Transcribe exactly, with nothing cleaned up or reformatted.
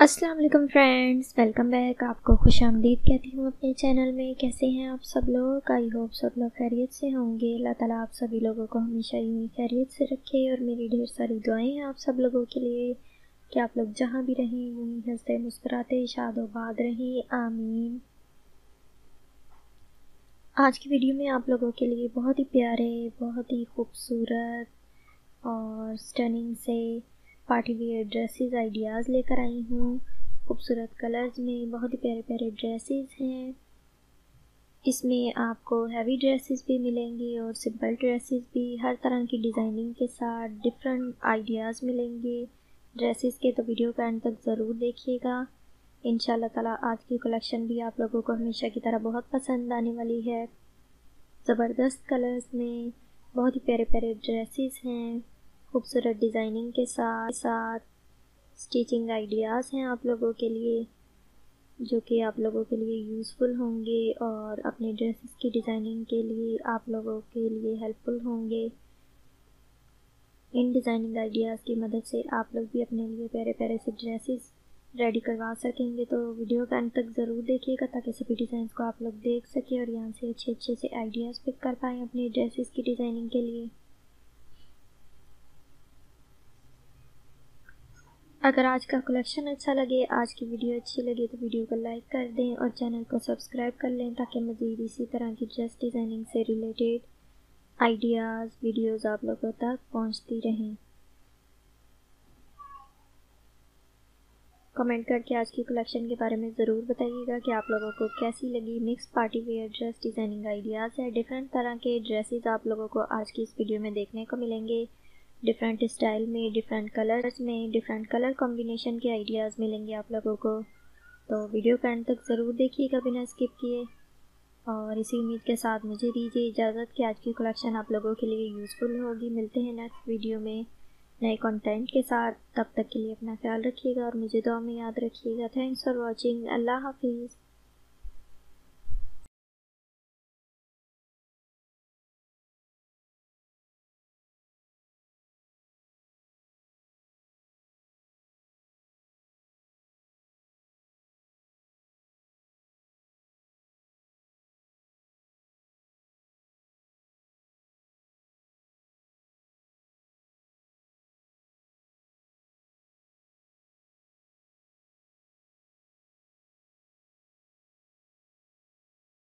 अस्सलाम वालेकुम friends, welcome back. आपको खुश आमदीद कहती हूँ अपने चैनल में। कैसे हैं आप सब लोग? आई होप सब लोग खैरियत से होंगे। अल्लाह ताला आप सभी लोगों को हमेशा यूं ही खैरियत से रखे और मेरी ढेर सारी दुआएं हैं आप सब लोगों के लिए कि आप लोग जहाँ भी रहें यूं ही हंसते मुस्कुराते शादोबाद रहें, आमीन। आज की वीडियो में आप लोगों के लिए बहुत ही प्यारे, बहुत ही खूबसूरत और स्टनिंग से पार्टी वेयर ड्रेसेस आइडियाज़ लेकर आई हूँ। खूबसूरत कलर्स में बहुत ही प्यारे प्यारे ड्रेसेस हैं। इसमें आपको हैवी ड्रेसेस भी मिलेंगी और सिंपल ड्रेसेस भी, हर तरह की डिज़ाइनिंग के साथ डिफरेंट आइडियाज़ मिलेंगे ड्रेसेस के। तो वीडियो का एंड तक ज़रूर देखिएगा। इंशाल्लाह ताला आज की कलेक्शन भी आप लोगों को हमेशा की तरह बहुत पसंद आने वाली है। ज़बरदस्त कलर्स में बहुत ही प्यारे प्यारे ड्रेसेस हैं, खूबसूरत डिज़ाइनिंग के साथ साथ स्टिचिंग आइडियाज़ हैं आप लोगों के लिए, जो कि आप लोगों के लिए यूज़फुल होंगे और अपने ड्रेसेस की डिज़ाइनिंग के लिए आप लोगों के लिए हेल्पफुल होंगे। इन डिज़ाइनिंग आइडियाज़ की मदद से आप लोग भी अपने लिए प्यारे प्यारे से ड्रेसेस रेडी करवा सकेंगे। तो वीडियो का अंत तक ज़रूर देखिएगा ताकि सभी डिज़ाइंस को आप लोग देख सकें और यहाँ से अच्छे अच्छे से आइडियाज़ पिक कर पाएँ अपने ड्रेसेस की डिज़ाइनिंग के लिए। अगर आज का कलेक्शन अच्छा लगे, आज की वीडियो अच्छी लगे तो वीडियो को लाइक कर दें और चैनल को सब्सक्राइब कर लें ताकि मज़ीद इसी तरह की ड्रेस डिज़ाइनिंग से रिलेटेड आइडियाज़ वीडियोज़ आप लोगों तक पहुंचती रहें। कमेंट करके आज की कलेक्शन के बारे में ज़रूर बताइएगा कि आप लोगों को कैसी लगी। Mix party wear dress designing ideas है। डिफरेंट तरह के ड्रेसेस आप लोगों को आज की इस वीडियो में देखने को मिलेंगे। डिफरेंट स्टाइल में, डिफरेंट कलर्स में, डिफरेंट कलर कॉम्बिनेशन के आइडियाज़ मिलेंगे आप लोगों को। तो वीडियो का एंड तक ज़रूर देखिएगा बिना स्किप किए। और इसी उम्मीद के साथ मुझे दीजिए इजाज़त कि आज की कलेक्शन आप लोगों के लिए यूज़फुल होगी। मिलते हैं नेक्स्ट वीडियो में नए कंटेंट के साथ। तब तक के लिए अपना ख्याल रखिएगा और मुझे दुआ में याद रखिएगा। Thanks for watching. अल्लाह हाफिज़।